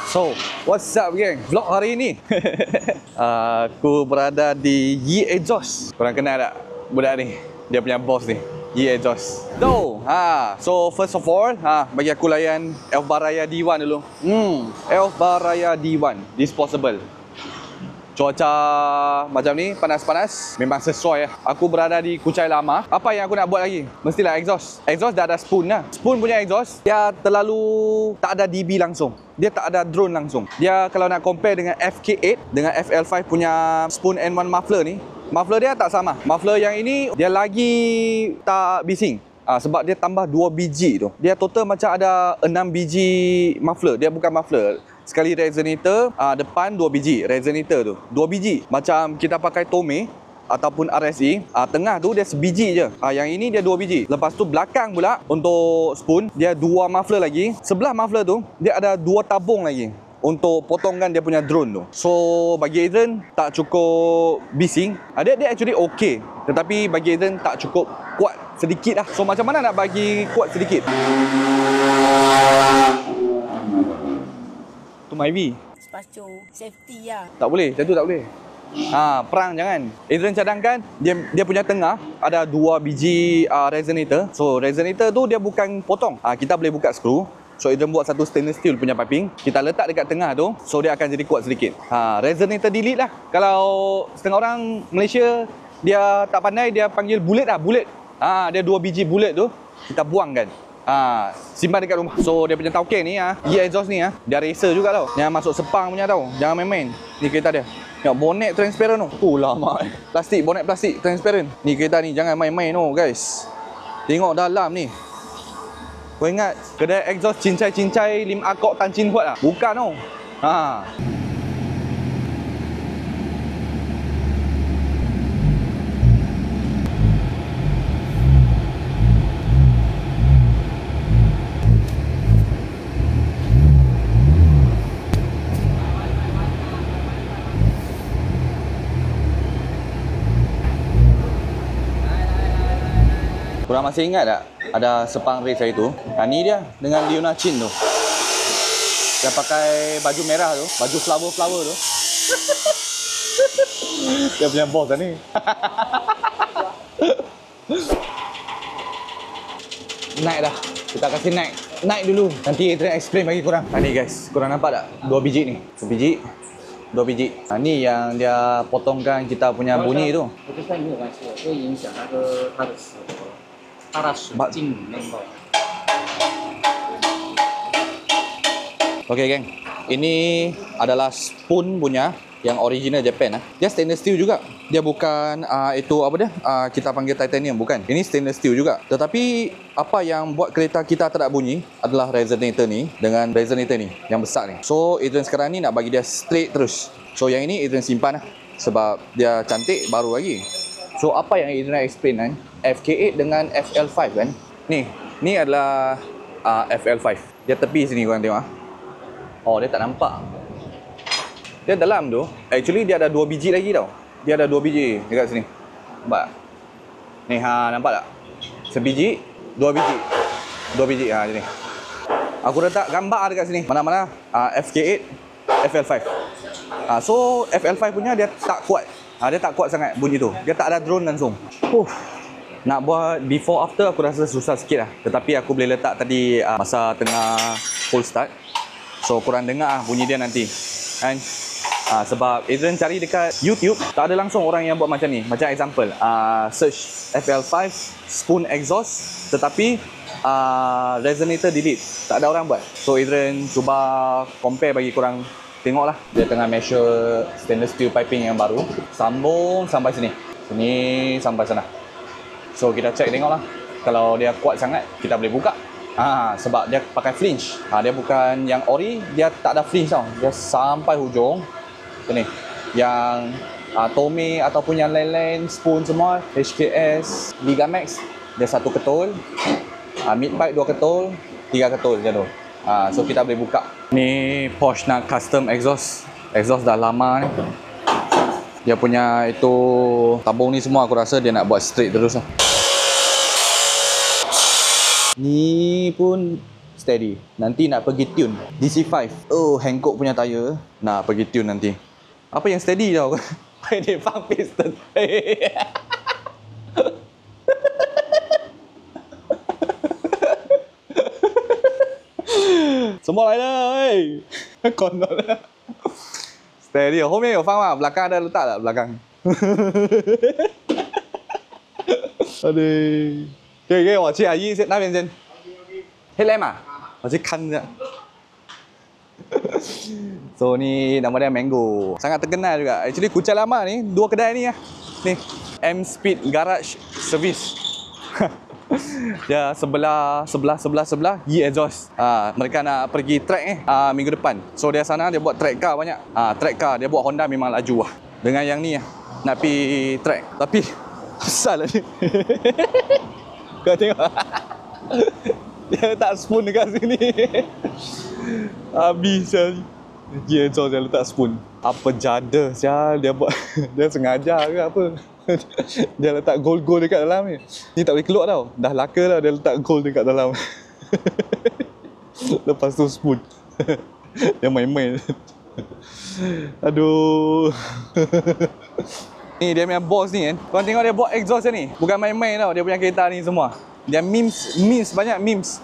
So, what's up geng? Vlog hari ni aku berada di Yi Exhaust. Korang kenal tak budak ni? Dia punya boss ni, Yi Exhaust. So first of all, bagi aku layan Elf Bar Raya D1 dulu. Elf Bar Raya D1, disposable. Cuaca macam ni, panas-panas, memang sesuai lah. Aku berada di Kuchai Lama. Apa yang aku nak buat lagi? Mestilah exhaust. Exhaust dah ada spoon lah. Spoon punya exhaust, dia terlalu tak ada DB langsung. Dia tak ada drone langsung. Dia kalau nak compare dengan FK8, dengan FL5 punya spoon N1 muffler ni, muffler dia tak sama. Muffler yang ini, dia lagi tak bising. Sebab dia tambah 2 biji tu. Dia total macam ada 6 biji muffler. Dia bukan muffler. Sekali resonator, depan 2 biji. Resonator tu 2 biji. Macam kita pakai Tome ataupun RSE, tengah tu dia sebiji je. Yang ini dia 2 biji. Lepas tu belakang pula untuk spoon, dia 2 muffler lagi. Sebelah muffler tu, dia ada 2 tabung lagi untuk potongkan dia punya drone tu. So bagi Adrian tak cukup bising. Dia actually okay, tetapi bagi Adrian tak cukup kuat sedikit lah. So macam mana nak bagi kuat sedikit? Tu Myvi. Sepatu safety lah. Tak boleh, macam tu tak boleh. Perang jangan. Adrian cadangkan dia punya tengah ada 2 biji resonator. So resonator tu dia bukan potong. Kita boleh buka skru. So Adrian buat satu stainless steel punya piping. Kita letak dekat tengah tu, so dia akan jadi kuat sedikit. Resonator delete lah. Kalau setengah orang Malaysia dia tak pandai, dia panggil bullet lah, bullet. Dia 2 biji bullet tu kita buangkan. Simpan dekat rumah. So dia punya tauke ni, Yi Exhaust ni, dia racer juga tau. Yang masuk Sepang punya tau. Jangan main-main. Ni kereta dia. Tengok bonnet transparent tu. Lama plastik, bonnet plastik transparent. Ni kereta ni jangan main-main tu guys. Tengok dalam ni. Kau ingat kedai exhaust cincai-cincai Lim Akok Tan Chin Huat lah? Bukan tau. Korang masih ingat tak ada Sepang race hari tu? Ni dia dengan Leona Chin tu. Dia pakai baju merah tu, baju flower-flower tu. Dia punya boss lah ni. Naik dah. Kita kasih naik. Naik dulu. Nanti Adrian explain bagi korang. Ni guys, korang nampak tak? 2 biji ni. 1 biji. 2 biji. Ni yang dia potongkan kita punya bunyi tu. Okey geng, ini adalah spoon punya yang original Japan. Dia stainless steel juga. Dia bukan itu apa dia? Kita panggil titanium, bukan. Ini stainless steel juga. Tetapi apa yang buat kereta kita tak ada bunyi adalah resonator ni dengan resonator ni yang besar ni. So Adrian sekarang ni nak bagi dia straight terus. So yang ini Adrian simpan lah, sebab dia cantik baru lagi. So apa yang Adrian explain kan, FK8 dengan FL5 kan. Ni adalah FL5. Dia tepi sini korang tengok. Dia tak nampak. Dia dalam tu, actually dia ada 2 biji lagi tau. Dia ada 2 biji dekat sini. Nampak? Ni nampak tak? Sebiji, 2 biji. 2 biji macam ni. Aku letak gambar dekat sini. Mana-mana FK8, FL5. So FL5 punya dia tak kuat. Dia tak kuat sangat bunyi tu. Dia tak ada drone langsung. Nak buat before after aku rasa susah sikit lah. Tetapi aku boleh letak tadi masa tengah full start. So korang dengar bunyi dia nanti kan. Sebab Adrian cari dekat YouTube, tak ada langsung orang yang buat macam ni. Macam example, search FL5 spoon exhaust, tetapi resonator delete. Tak ada orang buat. So Adrian cuba compare bagi korang tengoklah. Dia tengah measure stainless steel piping yang baru. Sambung sampai sini. Sini sampai sana. So kita check tengoklah. Kalau dia kuat sangat, kita boleh buka. Sebab dia pakai flinch. Dia bukan yang ori, dia tak ada flinch tau. Dia sampai hujung. Ni. Yang Tome ataupun yang lain-lain spoon semua, HKS, Ligamax, dia 1 ketul. Mid pipe 2 ketul, 3 ketul macam tu. So kita boleh buka. Ni Porsche nak custom exhaust. Exhaust dah lama ni. Dia punya itu tabung ni semua aku rasa dia nak buat straight terus lah. Ni pun steady. Nanti nak pergi tune DC5. Oh, Hankook punya tayar. Nak pergi tune nanti. Apa yang steady tau? Dia fang piston. Semua lain lah, hey. Kondol lah. Steady. 后面有放吗？belakang ada letak tak belakang? Aduh. 可以，我去阿姨那边先。Headlamp ah? 我去看一下。So ni nama dia Mango. Sangat terkenal juga. Actually Kuchai lama ni, dua kedai ni lah. Ni M Speed Garage Service. Dia sebelah Yi Exhaust. Mereka nak pergi track ni minggu depan. So dia sana dia buat track car banyak. Track car dia buat Honda memang laju lah. Dengan yang ni nak pergi track. Tapi besar lah ni. Kau tengok. Dia letak spoon dekat sini. Habis sekali. Yi Exhaust dia letak spoon. Apa jada sial dia buat. Dia sengaja ke apa? Dia letak gold dekat dalam ni. Ni tak boleh keluar tau. Dah laka dah dia letak gold dekat dalam. Lepas tu spoon. Dia main-main. Aduh. Ni dia punya boss ni kan. Korang tengok dia buat exhaust ni. Bukan main-main tau dia punya kereta ni semua. Dia memes banyak memes.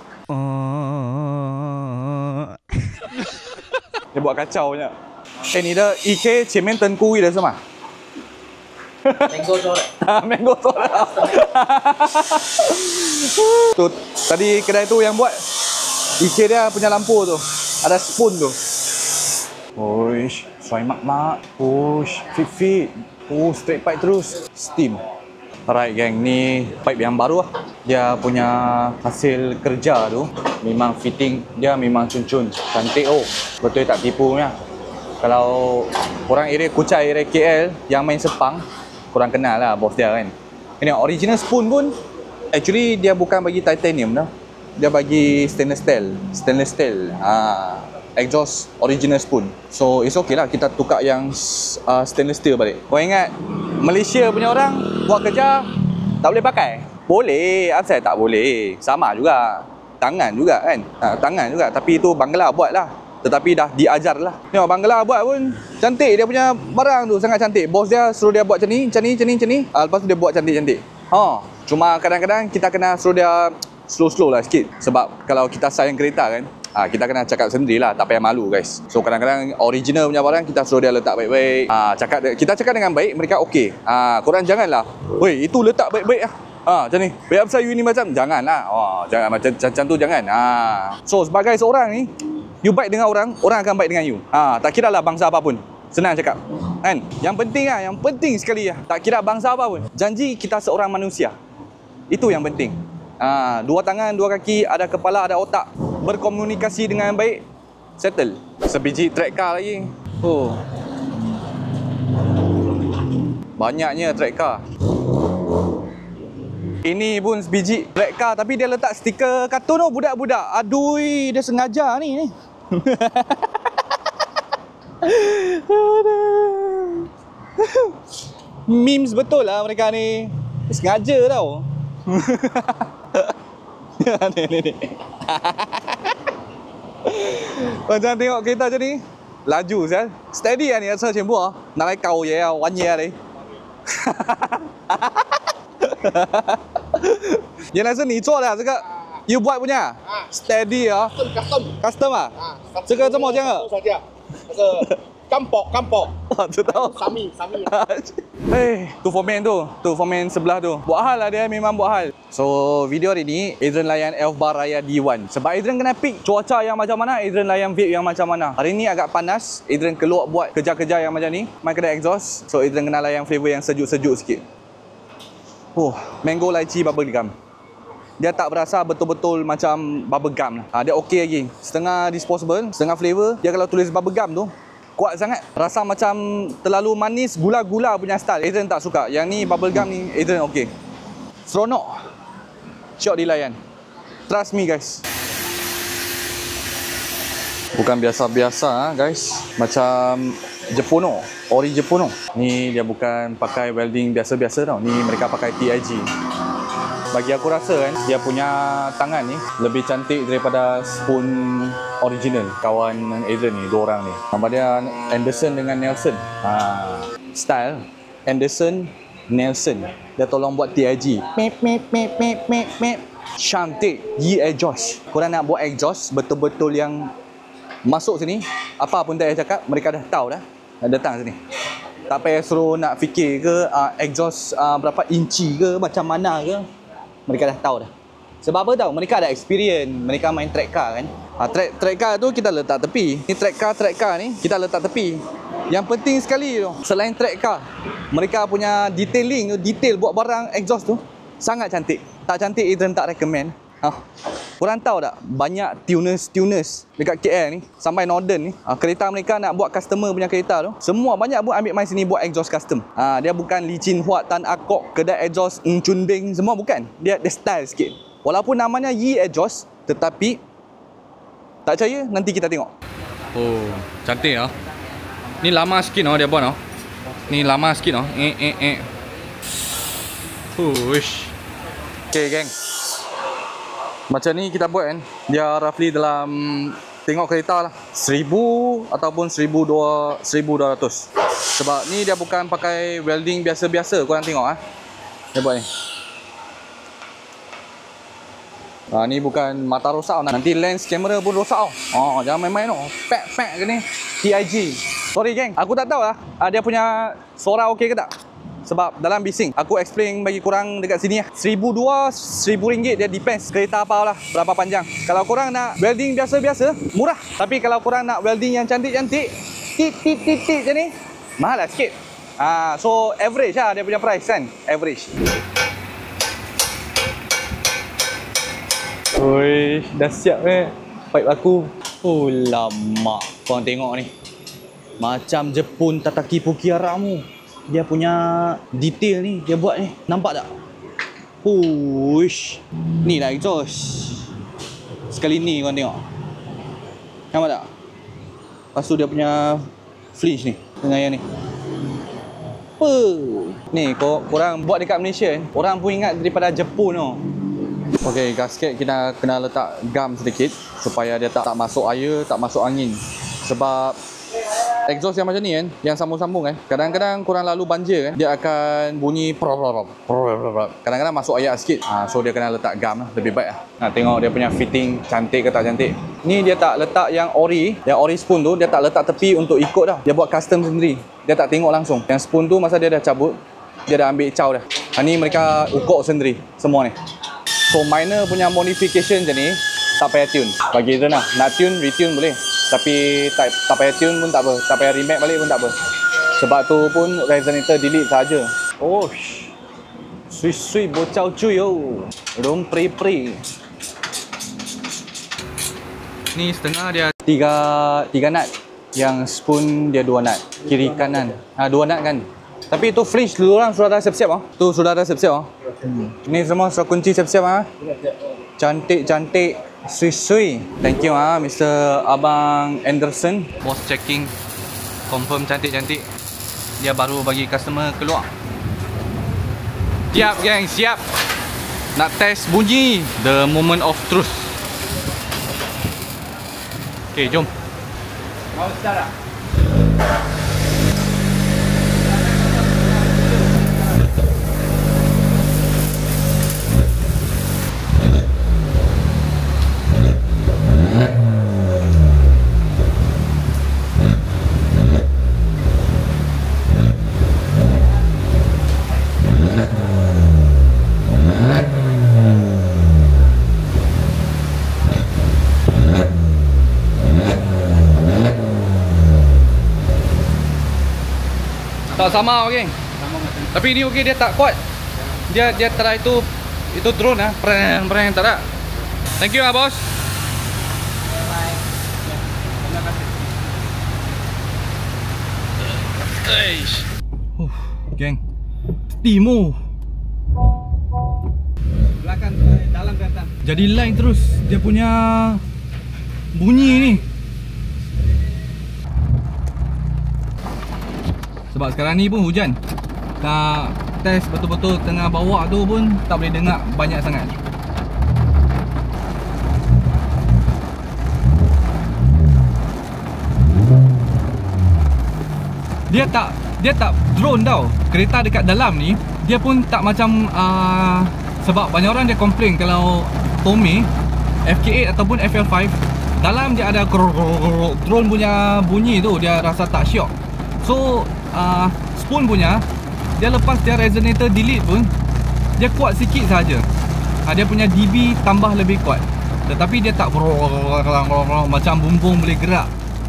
Dia buat kacau banyak. Ni dah EK 前面灯故意的是吗？Mango做的。Mango 做的。Tu tadi kedai tu yang buat EK dia punya lampu tu. Ada spoon tu. Oish, suai mak. Oish, fit. Oh, straight pipe terus. Steam. Alright gang, ni pipe yang baru lah. Dia punya hasil kerja tu memang fitting dia memang cun-cun. Cantik oh. Betul tak tipu punya. Kalau orang area Kuchai, area KL yang main Sepang, korang kenal lah bos dia kan. Ini original spoon pun actually dia bukan bagi titanium dah. Dia bagi stainless steel. Exhaust original spoon. So it's okay lah kita tukar yang stainless steel balik. Kau ingat Malaysia punya orang buat kerja tak boleh pakai? Boleh, asal tak boleh. Sama juga. Tangan juga kan. Tangan juga tapi itu Bangla buat lah. Tetapi dah diajar lah. Tengok Bangla buat pun cantik dia punya barang tu, sangat cantik. Bos dia suruh dia buat macam ni. Lepas tu dia buat cantik-cantik. Cuma kadang-kadang kita kena suruh dia slow-slow lah sikit. Sebab kalau kita sayang kereta kan, kita kena cakap sendiri lah, tak payah malu guys. So kadang-kadang original punya barang kita suruh dia letak baik-baik. Kita cakap dengan baik, mereka okey. Korang janganlah, weh itu letak baik-baik lah. Macam ni. Biar pasal you ni macam, janganlah. Jangan macam tu jangan. So sebagai seorang ni, you baik dengan orang, orang akan baik dengan you. Tak kira lah bangsa apapun. Senang cakap. Kan? Yang penting lah, yang penting sekali lah. Tak kira bangsa apapun. Janji kita seorang manusia. Itu yang penting. Dua tangan, dua kaki, ada kepala, ada otak. Berkomunikasi dengan baik, settle. Sebiji track car lagi. Banyaknya track car. Ini pun sebiji track car tapi dia letak stiker kartun budak-budak. Aduh, dia sengaja ni. Memes betul lah mereka ni. Sengaja tau. Ni. Macam tengok kereta macam ni, laju sial. Steady lah ni rasa macam buah. Nak lai kau ye, wan ye ni. Yang rasa ni 做的这个 you buat punya steady 啊 custom 啊这个这么这样的那个干宝我知道 Sami tu foreman sebelah tu buat hal lah dia, memang buat hal. So video hari ni Adrian layan Elf Bar Raya D1 sebab Adrian kena pick cuaca yang macam mana, Adrian layan vape yang macam mana. Hari ni agak panas, Adrian keluar buat kerja-kerja yang macam ni, main kedai exhaust. So Adrian kena layan flavor yang sejuk-sejuk sikit. Mango lychee bubble gum. Dia tak berasa betul-betul macam bubble gum lah. Dia okey lagi. Setengah disposable, setengah flavor. Dia kalau tulis bubble gum tu kuat sangat. Rasa macam terlalu manis, gula-gula punya style. Adrian tak suka. Yang ni bubble gum ni Adrian okey. Seronok. Syok dilayan. Trust me guys. Bukan biasa-biasa guys. Macam Jepono, ori Jepono. Ni dia bukan pakai welding biasa-biasa tau. Ni mereka pakai TIG. Bagi aku rasa kan, dia punya tangan ni lebih cantik daripada spoon original. Kawan Adrian ni, dua orang ni. Nama dia Anderson dengan Nelson. Style Anderson, Nelson. Dia tolong buat TIG. Mep. Cantik. Yi exhaust. Korang nak buat exhaust betul-betul yang masuk sini, apa pun tak payah cakap, mereka dah tahu dah. Datang sini. Tak payah suruh nak fikir ke exhaust berapa inci ke, macam mana ke. Mereka dah tahu dah. Sebab apa tahu? Mereka ada experience. Mereka main track car kan. Track car tu kita letak tepi. Ni track car ni kita letak tepi. Yang penting sekali tu, selain track car, mereka punya detailing tu, detail buat barang exhaust tu sangat cantik. Tak cantik Adrian tak recommend. Korang tahu tak, banyak tuners dekat KL ni sampai Northern ni, kereta mereka nak buat customer punya kereta tu, semua banyak pun ambil main sini buat exhaust custom. Dia bukan licin huat tan akok kedai exhaust Chun Beng semua, bukan. Dia style sikit. Walaupun namanya Yi exhaust, tetapi tak percaya, nanti kita tengok. Oh, cantik ah. Ni lama sikit dia buat ah. Ni lama sikit ah. Push. Okay geng, macam ni kita buat kan, dia roughly dalam, tengok kereta lah, 1000 ataupun 1200. Sebab ni dia bukan pakai welding biasa-biasa, korang tengok dia buat ni. Ni bukan mata rosak, nanti lens kamera pun rosak jangan main-main Pack ke ni, TIG. Sorry geng, aku tak tahu dia punya suara okey ke tak. Sebab dalam bising, aku explain bagi korang dekat sini lah. 1,200, RM1,000 dia depends kereta apa lah, berapa panjang. Kalau korang nak welding biasa-biasa, murah. Tapi kalau korang nak welding yang cantik-cantik, tit je ni, mahal lah sikit. So average lah dia punya price kan, average. Oi, dah siap pipe aku. Oh lama. Korang tengok ni, macam Jepun Tataki Pukiyaramu. Dia punya detail ni dia buat ni, nampak tak? Push. Ni lah exhaust. Sekali ni korang tengok. Nampak tak? Lepas tu dia punya flinch ni dengan yang ni. Ni korang buat dekat Malaysia kan, orang pun ingat daripada Jepun tau. Okey, gasket kita kena letak gam sedikit supaya dia tak masuk air, tak masuk angin. Sebab exhaust yang macam ni kan, yang sambung-sambung kan, kadang-kadang korang lalu banjir kan, dia akan bunyi kadang-kadang masuk air sikit. So dia kena letak gam lah, lebih baik lah. Tengok dia punya fitting cantik ke tak cantik. Ni dia tak letak yang ori spoon tu, dia tak letak tepi untuk ikut dah. Dia buat custom sendiri. Dia tak tengok langsung. Yang spoon tu masa dia dah cabut, dia dah ambil caw dah. Ni mereka ukur sendiri semua ni. So minor punya modification je ni, tak payah tune. Bagi tu nak tune, retune boleh. Tapi tak payah tune pun tak apa, tak payah remake balik pun tak apa. Sebab tu pun resonator delete saja. Oh, sui bocau cuy rom pri. Ni setengah dia 3 nut. Yang spoon dia 2 nut. Kiri kanan. 2 nut kan. Tapi itu flinch dulu orang sudah dah siap-siap Tu sudah dah siap-siap Ni semua sudah kunci siap-siap Cantik-cantik. Sui. Thank you Mr. Abang Anderson. Boss checking, confirm cantik-cantik. Dia baru bagi customer keluar. Siap geng, siap. Nak test bunyi. The moment of truth. Okay, jom. Mau start tak? Tak sama okey. Tapi ni okey, dia tak kuat. Dia try itu drone preng tak ada. Thank you bos. Bye. Terima kasih. Geng. Timo. Belakang dalam kelihatan. Jadi line terus dia punya bunyi ni. Sebab sekarang ni pun hujan. test betul-betul tengah bawa tu pun tak boleh dengar banyak sangat. Dia tak drone tau. Kereta dekat dalam ni dia pun tak macam sebab banyak orang dia komplain kalau Tomei FK8 ataupun FL5 dalam dia ada drone punya bunyi tu, dia rasa tak syok. So Spoon punya, dia lepas dia resonator delete pun dia kuat sikit saja. Dia punya dB tambah lebih kuat, tetapi dia tak macam bumbung boleh gerak.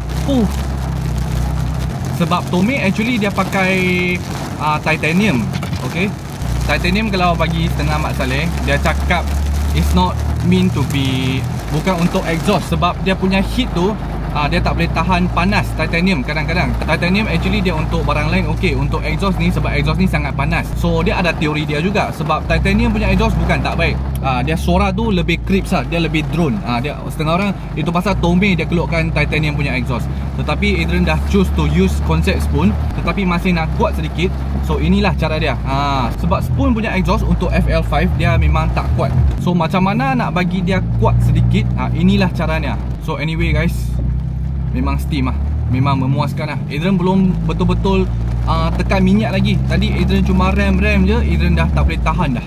Sebab Tomei actually dia pakai titanium. Okay, titanium kalau bagi setengah Mak Saleh, dia cakap it's not meant to be, bukan untuk exhaust. Sebab dia punya heat tu dia tak boleh tahan panas. Titanium kadang-kadang, titanium actually dia untuk barang lain okey, untuk exhaust ni sebab exhaust ni sangat panas. So dia ada teori dia juga. Sebab titanium punya exhaust bukan tak baik, dia suara tu lebih crisp lah, dia lebih drone. Dia setengah orang itu pasal Tomei dia keluarkan titanium punya exhaust. Tetapi Adrian dah choose to use konsep Spoon, tetapi masih nak kuat sedikit. So inilah cara dia. Sebab Spoon punya exhaust untuk FL5 dia memang tak kuat. So macam mana nak bagi dia kuat sedikit, inilah caranya. So anyway guys, memang steam lah, memang memuaskan lah. Adrian belum betul-betul tekan minyak lagi. Tadi Adrian cuma rem je, Adrian dah tak boleh tahan dah.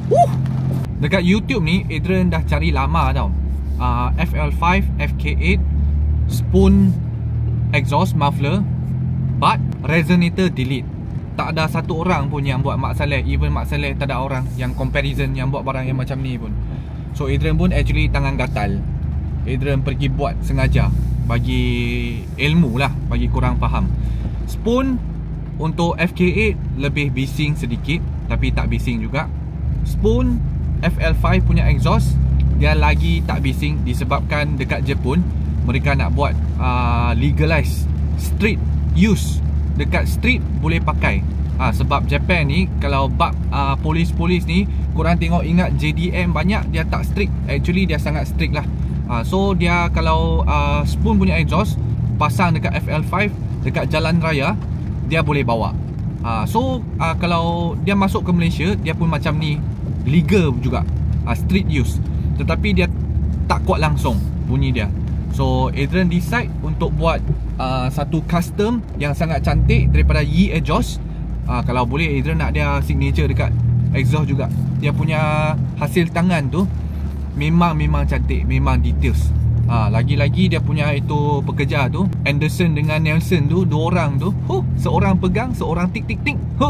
Dekat YouTube ni Adrian dah cari lama tau. FL5, FK8, Spoon exhaust muffler, but resonator delete. Tak ada satu orang pun yang buat Mak Saleh. Even Mak Saleh tak ada orang yang comparison yang buat barang yang macam ni pun. So Adrian pun actually tangan gatal. Adrian pergi buat sengaja bagi ilmu lah, bagi korang faham. Spoon untuk FK8 lebih bising sedikit, tapi tak bising juga. Spoon FL5 punya exhaust dia lagi tak bising, disebabkan dekat Jepun mereka nak buat legalize street use. Dekat street boleh pakai. Sebab Japan ni kalau bab polis-polis ni, korang tengok ingat JDM banyak, dia tak strict. Actually dia sangat strict lah. So dia kalau Spoon punya exhaust pasang dekat FL5 dekat jalan raya, dia boleh bawa. So kalau dia masuk ke Malaysia, dia pun macam ni, legal juga, street use. Tetapi dia tak kuat langsung bunyi dia. So Adrian decide untuk buat satu custom yang sangat cantik daripada Yi exhaust. Kalau boleh Adrian nak dia signature dekat exhaust juga. Dia punya hasil tangan tu memang cantik, memang details. Lagi-lagi dia punya itu pekerja tu, Anderson dengan Nelson tu, dua orang tu, seorang pegang, seorang tik.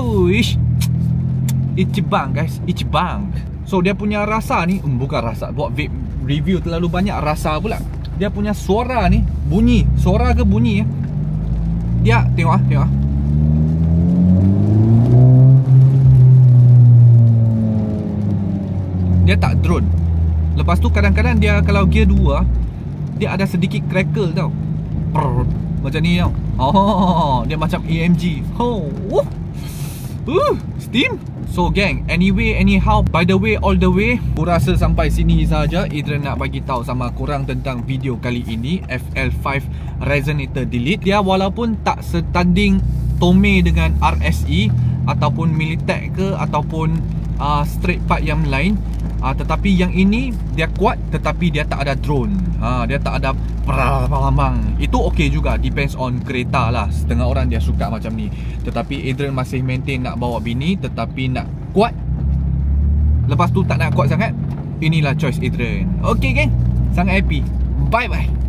Ichiban guys, Ichiban. So dia punya rasa ni, bukan rasa, buat review terlalu banyak rasa pula. Dia punya suara ni, bunyi, suara ke bunyi dia, tengok tengok. Dia tak drone. Lepas tu kadang-kadang dia kalau gear 2, dia ada sedikit crackle tau. Macam ni tau. Dia macam AMG. Steam. So gang, anyway, anyhow, by the way, all the way, aku rasa sampai sini saja Adrian nak bagi tahu sama korang tentang video kali ini, FL5 resonator delete. Dia walaupun tak setanding Tomei dengan RSE ataupun Militech ke ataupun straight part yang lain, tetapi yang ini dia kuat, tetapi dia tak ada drone. Dia tak ada peramang. Itu okey juga, depends on kereta lah. Setengah orang dia suka macam ni. Tetapi Adrian masih maintain nak bawa bini, tetapi nak kuat. Lepas tu tak nak kuat sangat. Inilah choice Adrian. Okey geng, sangat happy. Bye bye.